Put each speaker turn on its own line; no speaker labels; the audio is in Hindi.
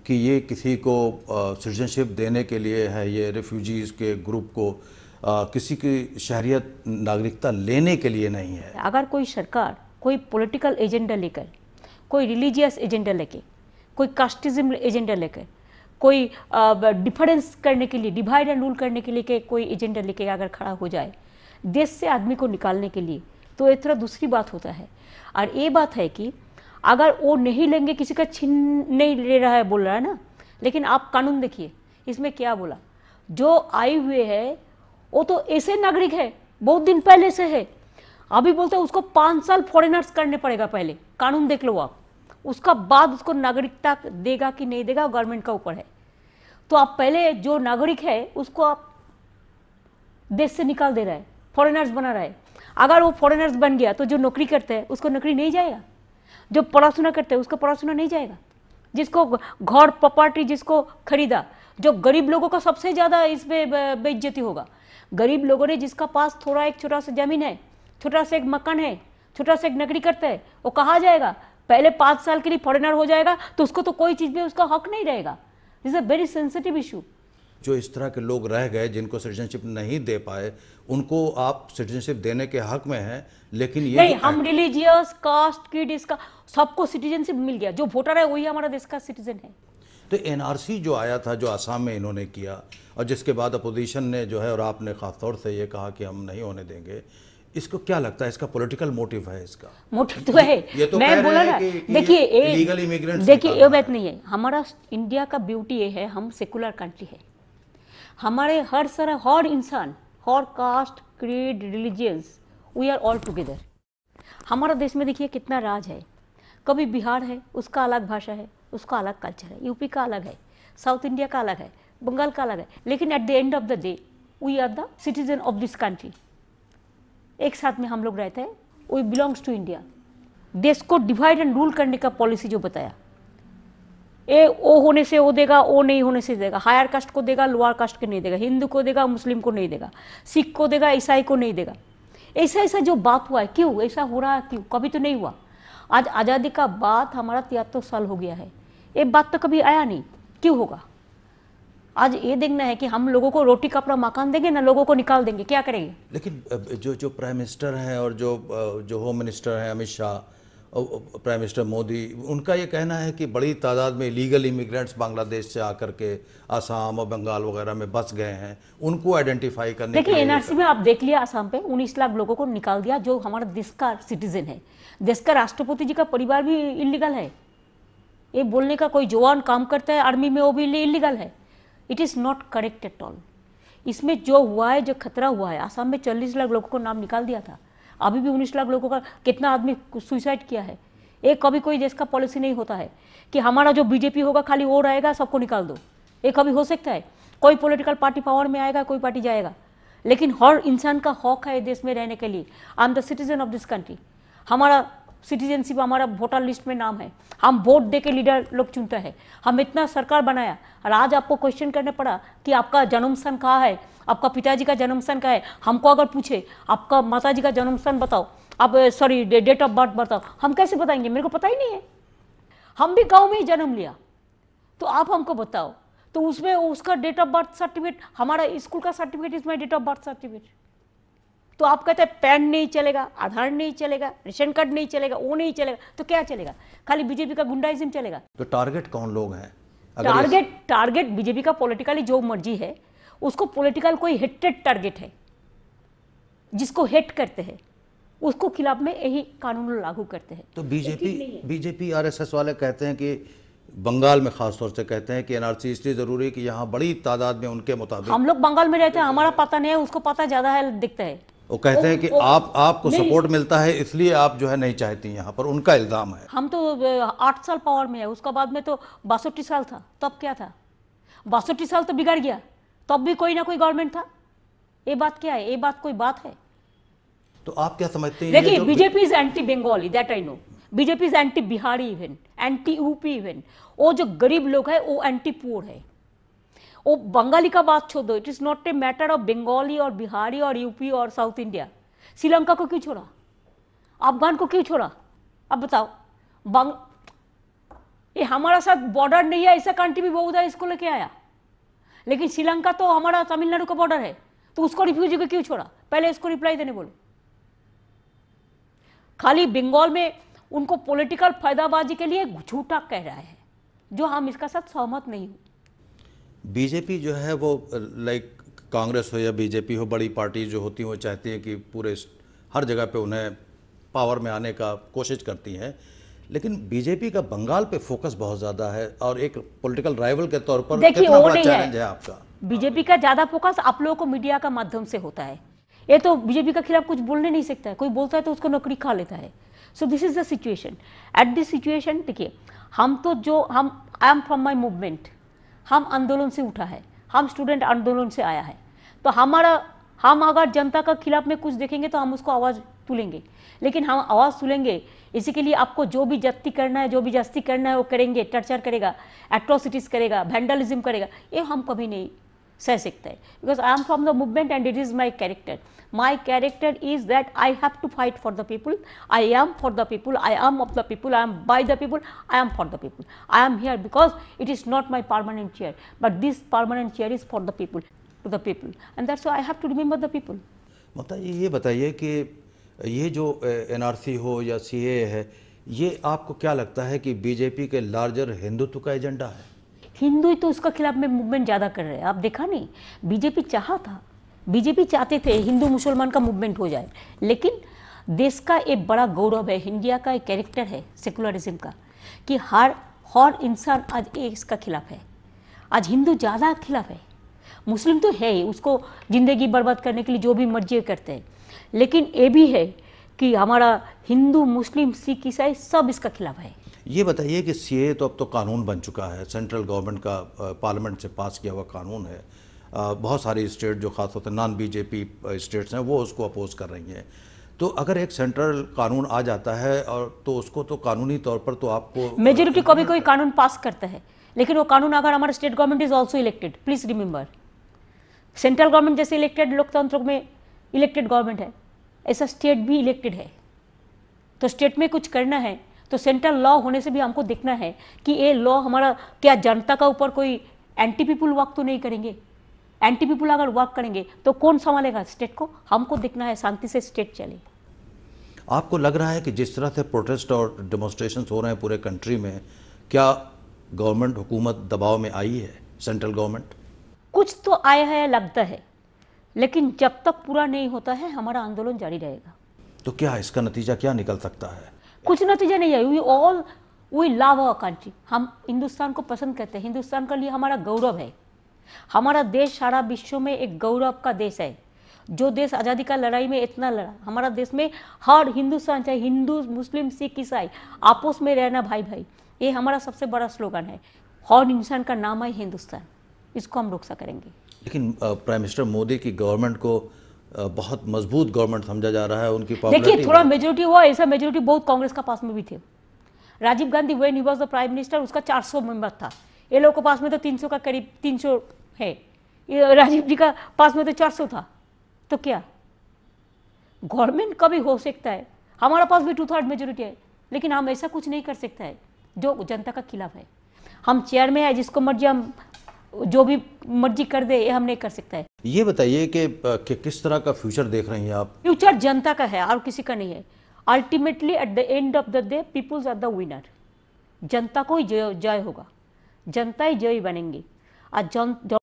कि ये किसी को सिटीजनशिप देने के लिए है, ये रिफ्यूजीज़ के ग्रुप को किसी की शहरियत नागरिकता लेने के लिए नहीं है।
अगर कोई सरकार कोई पॉलिटिकल एजेंडा लेकर, कोई रिलीजियस एजेंडा लेकर, कोई कास्टिज्म एजेंडा लेकर, कोई डिफरेंस करने के लिए, डिवाइड एंड रूल करने के लिए कोई एजेंडा लेके अगर खड़ा हो जाए देश से आदमी को निकालने के लिए, तो एक तरह दूसरी बात होता है। और ये बात है कि अगर वो नहीं लेंगे, किसी का छीन नहीं ले रहा है बोल रहा है ना, लेकिन आप कानून देखिए इसमें क्या बोला, जो आए हुए है वो तो ऐसे नागरिक है, बहुत दिन पहले से है, अभी बोलते हैं उसको 5 साल फॉरेनर्स करने पड़ेगा पहले, कानून देख लो आप, उसका बाद उसको नागरिकता देगा कि नहीं देगा गवर्नमेंट का ऊपर है। तो आप पहले जो नागरिक है उसको आप देश से निकाल दे रहा है, फॉरेनर्स बना रहा है। अगर वो फॉरेनर्स बन गया तो जो नौकरी करते हैं उसको नौकरी नहीं जाएगा, जो पढ़ाशुना करते हैं उसको पढ़ाशुना नहीं जाएगा, जिसको घर प्रॉपर्टी जिसको खरीदा, जो गरीब लोगों का सबसे ज़्यादा इसमें बेइज्जती होगा। गरीब लोगों ने जिसका पास थोड़ा एक छोटा सा जमीन है, छोटा सा एक मकान है, छोटा सा एक नौकरी करता है, वो कहाँ जाएगा? पहले 5 साल के लिए फॉरेनर हो जाएगा तो उसको तो कोई चीज़ में उसका हक नहीं रहेगा। This is a very sensitive issue.
जो इस तरह के लोग रह गए जिनको सिटीजनशिप नहीं दे पाए, उनको आप सिटीजनशिप देने के हक में हैं, लेकिन ये
नहीं, हम रिलीजियस कास्ट की इसका सबको सिटीजनशिप मिल गया, जो वोटर है वही हमारा देश का सिटीजन है।
तो एनआरसी जो आया था, जो आसाम में इन्होंने किया, और जिसके बाद अपोजिशन ने जो है और आपने खास तौर से ये कहा कि हम नहीं होने देंगे, इसको क्या लगता है, इसका पॉलिटिकल मोटिव है? इसका
मोटिव तो है,
ये तो
मैं बोला ना, देखिए
इलीगल इमिग्रेंट्स,
देखिए ये बात नहीं है। हमारा इंडिया का ब्यूटी ये है, हम सेकुलर कंट्री है, हमारे हर इंसान, हर caste, creed, religions, we are all together. हमारा देश में देखिए कितना राज है, कभी बिहार है उसका अलग भाषा है, उसका अलग कल्चर है, यूपी का अलग है, साउथ इंडिया का अलग है, बंगाल का अलग है, लेकिन at the end of the day we are the citizen of this country. एक साथ में हम लोग रहते हैं, वी बिलोंग्स टू इंडिया। देश को डिवाइड एंड रूल करने का पॉलिसी जो बताया, ए ओ होने से वो देगा, ओ नहीं होने से देगा, हायर कास्ट को देगा, लोअर कास्ट को नहीं देगा, हिंदू को देगा, मुस्लिम को नहीं देगा, सिख को देगा, ईसाई को नहीं देगा। ऐसा जो बात हुआ है, क्यों ऐसा हो रहा है? क्यों? कभी तो नहीं हुआ। आज आज़ादी का बाद हमारा 73 साल हो गया है, ये बात तो कभी आया नहीं, क्यों होगा? आज ये देखना है कि हम लोगों को रोटी कपड़ा मकान देंगे ना, लोगों को निकाल देंगे, क्या करेंगे?
लेकिन जो प्राइम मिनिस्टर हैं और जो होम मिनिस्टर हैं अमित शाह, प्राइम मिनिस्टर मोदी, उनका ये कहना है कि बड़ी तादाद में इलीगल इमिग्रेंट्स बांग्लादेश से आकर के आसाम और बंगाल वगैरह में बस गए हैं, उनको आइडेंटिफाई करने के
देखिए
लिए।
एनआरसी में आप देख लिया, आसाम पे 19 लाख लोगों को निकाल दिया जो हमारा देश का सिटीजन है। देश का राष्ट्रपति जी का परिवार भी इलीगल है, ये बोलने का कोई जवान काम करता है आर्मी में वो भी इलीगल है। It is not correct at all. इसमें जो हुआ है, जो खतरा हुआ है, आसाम में 40 लाख लोगों को नाम निकाल दिया था, अभी भी 19 लाख लोगों का, कितना आदमी सुसाइड किया है। एक कभी कोई देश का पॉलिसी नहीं होता है कि हमारा जो बीजेपी होगा खाली वो रहेगा, सबको निकाल दो। ये कभी हो सकता है? कोई पॉलिटिकल पार्टी पावर में आएगा, कोई पार्टी जाएगा, लेकिन हर इंसान का हक है देश में रहने के लिए। I am the citizen of this country, हमारा सिटीजनशिप हमारा वोटर लिस्ट में नाम है, हम वोट दे के लीडर लोग चुनते हैं, हम इतना सरकार बनाया, और आज आपको क्वेश्चन करना पड़ा कि आपका जन्म स्थान कहाँ है, आपका पिताजी का जन्म स्थान कहाँ है। हमको अगर पूछे आपका माताजी का जन्म स्थान बताओ, आप सॉरी डेट ऑफ बर्थ बताओ, हम कैसे बताएंगे? मेरे को पता ही नहीं है। हम भी गांव में ही जन्म लिया, तो आप हमको बताओ, तो उसमें उसका डेट ऑफ बर्थ सर्टिफिकेट, हमारा स्कूल का certificate is my date of birth certificate. तो आप कहते हैं पैन नहीं चलेगा, आधार नहीं चलेगा, रेशन कार्ड नहीं चलेगा, वो नहीं चलेगा, तो क्या चलेगा? खाली बीजेपी का गुंडाइज्म चलेगा।
तो टारगेट कौन लोग हैं?
टारगेट बीजेपी का पॉलिटिकली जो मर्जी है, उसको पॉलिटिकल कोई हेटेड टारगेट है, जिसको हेट करते हैं उसको खिलाफ में यही कानून लागू करते हैं।
तो बीजेपी आरएसएस वाले कहते हैं कि बंगाल में खास तौर से कहते हैं कि एनआरसी इसलिए जरूरी है कि यहाँ बड़ी तादाद में उनके मुताबिक,
हम लोग बंगाल में रहते हैं, हमारा पता नहीं है, उसको पता ज्यादा है, दिखता है।
वो कहते हैं कि आपको सपोर्ट मिलता है इसलिए आप जो है नहीं चाहती यहाँ पर, उनका इल्जाम है।
हम तो 8 साल पावर में है, उसका बाद में तो 62 साल था, तब क्या था? 62 साल तो बिगड़ गया, तब भी कोई ना कोई गवर्नमेंट था। ये बात क्या है? ये बात कोई बात है?
तो आप क्या समझते हैं?
देखिए BJP is anti Bengali, that I know. BJP is anti Bihari even, anti UP even. वो जो गरीब लोग है वो एंटी पुअर है। वो बंगाली का बात छोड़ दो, it is not a matter of Bengali और बिहारी और यूपी और साउथ इंडिया। श्रीलंका को क्यों छोड़ा? अफगान को क्यों छोड़ा? अब बताओ। ये हमारा साथ बॉर्डर नहीं है ऐसा कंट्री भी बहुत है, इसको लेके आया। लेकिन श्रीलंका तो हमारा तमिलनाडु का बॉर्डर है, तो उसको रिफ्यूजी को क्यों छोड़ा? पहले इसको रिप्लाई देने बोलो। खाली बंगाल में उनको पॉलिटिकल फायदाबाजी के लिए झूठा कह रहा है, जो हम इसका साथ सहमत नहीं हूं।
बीजेपी जो है वो लाइक कांग्रेस हो या बीजेपी हो, बड़ी पार्टी जो होती हैं वो चाहती हैं कि पूरे हर जगह पे उन्हें पावर में आने का कोशिश करती हैं, लेकिन बीजेपी का बंगाल पे फोकस बहुत ज़्यादा है और एक पॉलिटिकल राइवल के तौर पर कितना बड़ा चैलेंज है आपका?
बीजेपी का ज़्यादा फोकस आप लोगों को मीडिया का माध्यम से होता है। ये तो बीजेपी के खिलाफ कुछ बोलने नहीं सकता है, कोई बोलता है तो उसको नौकरी खा लेता है। So this is the situation. At this situation देखिए, हम I am from my movement, हम आंदोलन से उठा है, हम स्टूडेंट आंदोलन से आया है, तो हम अगर जनता का खिलाफ में कुछ देखेंगे तो हम उसको आवाज़ तुलेंगे। लेकिन हम आवाज़ तुलेंगे, इसी के लिए आपको जो भी जस्ती करना है, जो भी जस्ती करना है वो करेंगे, टर्चर करेगा, एट्रोसिटीज़ करेगा, वैंडलिज्म करेगा, ये हम कभी नहीं सह सकते हैं। Because I am from the movement and it is my character. My character is that I have to fight for the people, I am for the people, I am of the people, I am by the people, I am for the people. I am here because it is not my permanent chair, but this permanent chair is for the people, to the people, and that's why I have to remember the people.
Mamata ji, ये बताइए कि ये जो एनआरसी हो या सीएए है, ये आपको क्या लगता है कि बीजेपी के लार्जर हिंदुत्व का एजेंडा है?
हिंदू ही तो उसका खिलाफ में मूवमेंट ज़्यादा कर रहे हैं, आप देखा नहीं? बीजेपी चाहा था, बीजेपी चाहते थे हिंदू मुसलमान का मूवमेंट हो जाए, लेकिन देश का एक बड़ा गौरव है, इंडिया का एक कैरेक्टर है सेकुलरिज्म का, कि हर इंसान आज इसका खिलाफ है। आज हिंदू ज़्यादा खिलाफ है, मुस्लिम तो है ही, उसको ज़िंदगी बर्बाद करने के लिए जो भी मर्जी करते हैं, लेकिन ये भी है कि हमारा हिंदू, मुस्लिम, सिख, ईसाई सब इसका खिलाफ है।
ये बताइए कि सीएए तो अब तो कानून बन चुका है, सेंट्रल गवर्नमेंट का पार्लियामेंट से पास किया हुआ कानून है। बहुत सारी स्टेट जो खासतौर से नॉन बीजेपी स्टेट्स हैं वो उसको अपोज कर रही हैं। तो अगर एक सेंट्रल कानून आ जाता है और तो उसको तो कानूनी तौर पर तो आपको
मेजोरिटी कभी कोई कानून पास करता है, लेकिन वो कानून अगर हमारा state government is also elected, please remember, central government जैसे इलेक्टेड लोकतंत्र में इलेक्टेड गवर्नमेंट है, ऐसा स्टेट भी इलेक्टेड है। तो स्टेट में कुछ करना है तो सेंट्रल लॉ होने से भी हमको देखना है कि ये लॉ हमारा क्या जनता का ऊपर कोई एंटी पीपुल वर्क तो नहीं करेंगे। एंटी पीपुल अगर वर्क करेंगे तो कौन संभालेगा स्टेट को? हमको देखना है शांति से स्टेट चले।
आपको लग रहा है कि जिस तरह से प्रोटेस्ट और डेमोन्स्ट्रेशन हो रहे हैं पूरे कंट्री में, क्या गवर्नमेंट, हुकूमत दबाव में आई है, सेंट्रल गवर्नमेंट?
कुछ तो आया है लगता है, लेकिन जब तक पूरा नहीं होता है हमारा आंदोलन जारी रहेगा।
तो क्या इसका नतीजा क्या निकल सकता है?
कुछ नतीजा नहीं है। वी लव आवर कंट्री, हम हिंदुस्तान को पसंद करते हैं, हिंदुस्तान के लिए हमारा गौरव है। हमारा देश सारा विश्व में एक गौरव का देश है। जो देश आज़ादी का लड़ाई में इतना लड़ा, हमारा देश में हर हिंदुस्तान, चाहे हिंदू, मुस्लिम, सिख, ईसाई, आपस में रहना भाई भाई, ये हमारा सबसे बड़ा स्लोगन है। हर इंसान का नाम है हिंदुस्तान, इसको हम रक्षा करेंगे।
लेकिन प्राइम मिनिस्टर मोदी की गवर्नमेंट को बहुत मजबूत गवर्नमेंट समझा जा रहा है, उनकी पॉपुलैरिटी।
देखिए, थोड़ा मेजोरिटी हुआ, ऐसा मेजोरिटी बहुत कांग्रेस का पास में भी थे। Rajiv Gandhi when he was the prime minister, उसका 400 मेंबर था। ये लोग के पास में तो 300 का करीब 300 है, ये राजीव जी का पास में तो 400 था। तो क्या गवर्नमेंट कभी हो सकता है? हमारा पास भी 2/3 मेजोरिटी है, लेकिन हम ऐसा कुछ नहीं कर सकता है जो जनता का खिलाफ है। हम चेयर में है, जिसको मर्जी हम जो भी मर्जी कर दे, ये हम नहीं कर सकता है।
ये बताइए कि किस तरह का फ्यूचर देख रही हैं आप?
फ्यूचर जनता का है और किसी का नहीं है। Ultimately at the end of the day peoples are the winner. जनता को ही जय होगा, जनता ही जय बनेंगी। आज